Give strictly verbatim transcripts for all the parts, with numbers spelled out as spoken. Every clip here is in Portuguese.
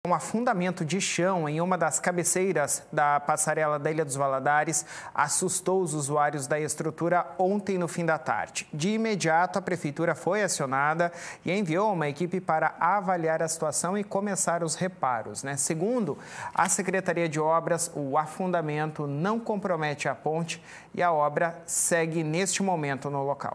Um afundamento de chão em uma das cabeceiras da passarela da Ilha dos Valadares assustou os usuários da estrutura ontem no fim da tarde. De imediato, a prefeitura foi acionada e enviou uma equipe para avaliar a situação e começar os reparos, né? Segundo a Secretaria de Obras, o afundamento não compromete a ponte e a obra segue neste momento no local.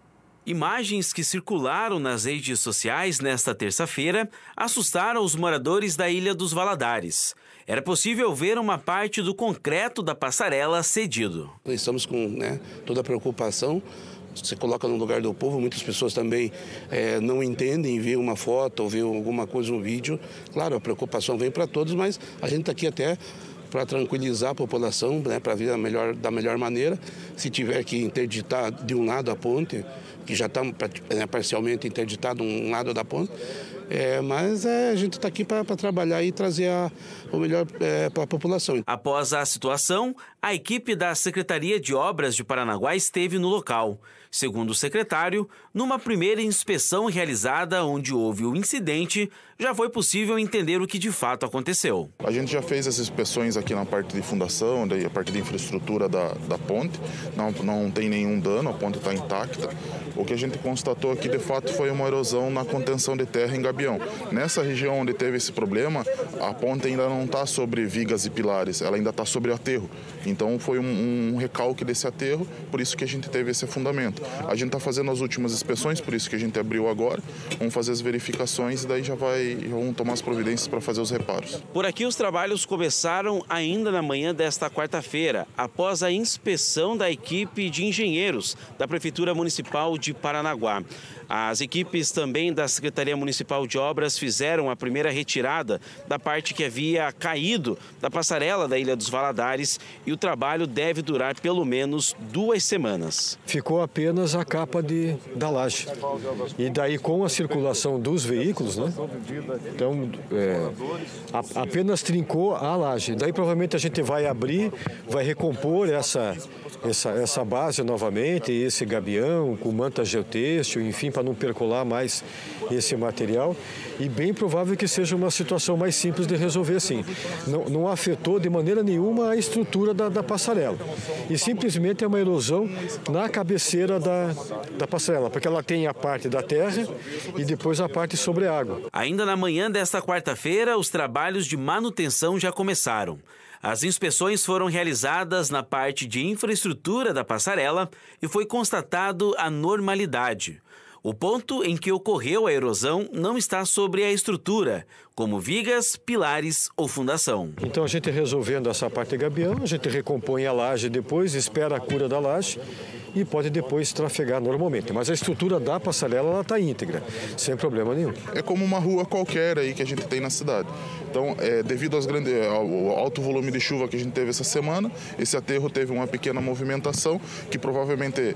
Imagens que circularam nas redes sociais nesta terça-feira assustaram os moradores da Ilha dos Valadares. Era possível ver uma parte do concreto da passarela cedido. Estamos com né, toda a preocupação. Você coloca no lugar do povo, muitas pessoas também é, não entendem, vê uma foto ou vê alguma coisa no vídeo. Claro, a preocupação vem para todos, mas a gente está aqui até para tranquilizar a população, né, para vir a melhor, da melhor maneira. Se tiver que interditar de um lado a ponte, que já está é, parcialmente interditado um lado da ponte, é, mas é, a gente está aqui para trabalhar e trazer a, o melhor é, para a população. Após a situação, a equipe da Secretaria de Obras de Paranaguá esteve no local. Segundo o secretário, numa primeira inspeção realizada onde houve o incidente, já foi possível entender o que de fato aconteceu. A gente já fez as inspeções aqui na parte de fundação, daí a parte de infraestrutura da, da ponte. Não, não tem nenhum dano, a ponte está intacta. O que a gente constatou aqui, de fato, foi uma erosão na contenção de terra em Gabião. Nessa região onde teve esse problema, a ponte ainda não está sobre vigas e pilares, ela ainda está sobre aterro. Então foi um, um recalque desse aterro, por isso que a gente teve esse afundamento. A gente está fazendo as últimas inspeções, por isso que a gente abriu agora. Vamos fazer as verificações e daí já vai, vamos tomar as providências para fazer os reparos. Por aqui os trabalhos começaram ainda na manhã desta quarta-feira, após a inspeção da equipe de engenheiros da Prefeitura Municipal de Paranaguá. As equipes também da Secretaria Municipal de Obras fizeram a primeira retirada da parte que havia caído da passarela da Ilha dos Valadares e o trabalho deve durar pelo menos duas semanas. Ficou apenas a capa de, da laje. E daí com a circulação dos veículos, né? Então, é, a, apenas trincou a laje. Daí provavelmente a gente vai abrir, vai recompor essa, essa, essa base novamente, esse gabião com manta geotêxtil, enfim, para não percolar mais esse material. E bem provável que seja uma situação mais simples de resolver, sim. Não, não afetou de maneira nenhuma a estrutura da, da passarela. E simplesmente é uma erosão na cabeceira da, da passarela, porque ela tem a parte da terra e depois a parte sobre a água. Ainda na manhã desta quarta-feira, os trabalhos de manutenção já começaram. As inspeções foram realizadas na parte de infraestrutura da passarela e foi constatado a normalidade. O ponto em que ocorreu a erosão não está sobre a estrutura, como vigas, pilares ou fundação. Então a gente resolvendo essa parte de gabião, a gente recompõe a laje depois, espera a cura da laje e pode depois trafegar normalmente. Mas a estrutura da passarela está íntegra, sem problema nenhum. É como uma rua qualquer aí que a gente tem na cidade. Então, é, devido aos grandes, ao alto volume de chuva que a gente teve essa semana, esse aterro teve uma pequena movimentação que provavelmente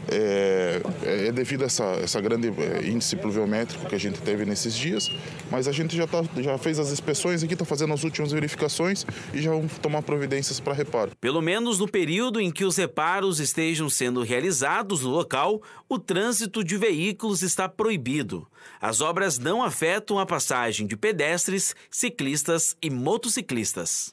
é, é devido a essa, essa grande índice pluviométrico que a gente teve nesses dias. Mas a gente já, tá, já fez as inspeções aqui, está fazendo as últimas verificações e já vamos tomar providências para reparo. Pelo menos no período em que os reparos estejam sendo realizados no local, o trânsito de veículos está proibido. As obras não afetam a passagem de pedestres, ciclistas e motociclistas.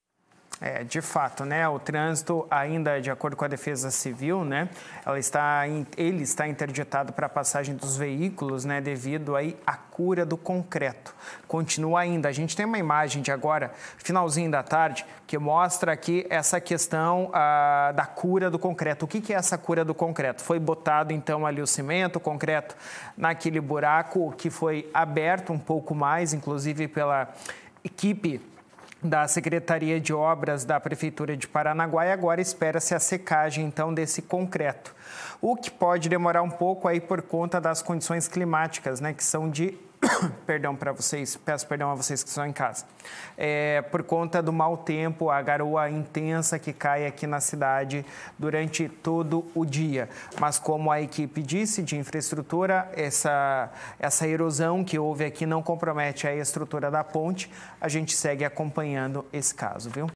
É, de fato, né, o trânsito ainda, de acordo com a Defesa Civil, né, ela está, ele está interditado para a passagem dos veículos, né, devido aí à cura do concreto. Continua ainda, a gente tem uma imagem de agora, finalzinho da tarde, que mostra aqui essa questão ah, da cura do concreto. O que, que é essa cura do concreto? Foi botado então ali o cimento, o concreto naquele buraco que foi aberto um pouco mais, inclusive pela equipe da Secretaria de Obras da Prefeitura de Paranaguá e agora espera-se a secagem, então, desse concreto. O que pode demorar um pouco aí por conta das condições climáticas, né, que são de... perdão para vocês, peço perdão a vocês que estão em casa. É, por conta do mau tempo, a garoa intensa que cai aqui na cidade durante todo o dia. Mas como a equipe disse de infraestrutura, essa, essa erosão que houve aqui não compromete a estrutura da ponte. A gente segue acompanhando esse caso, viu?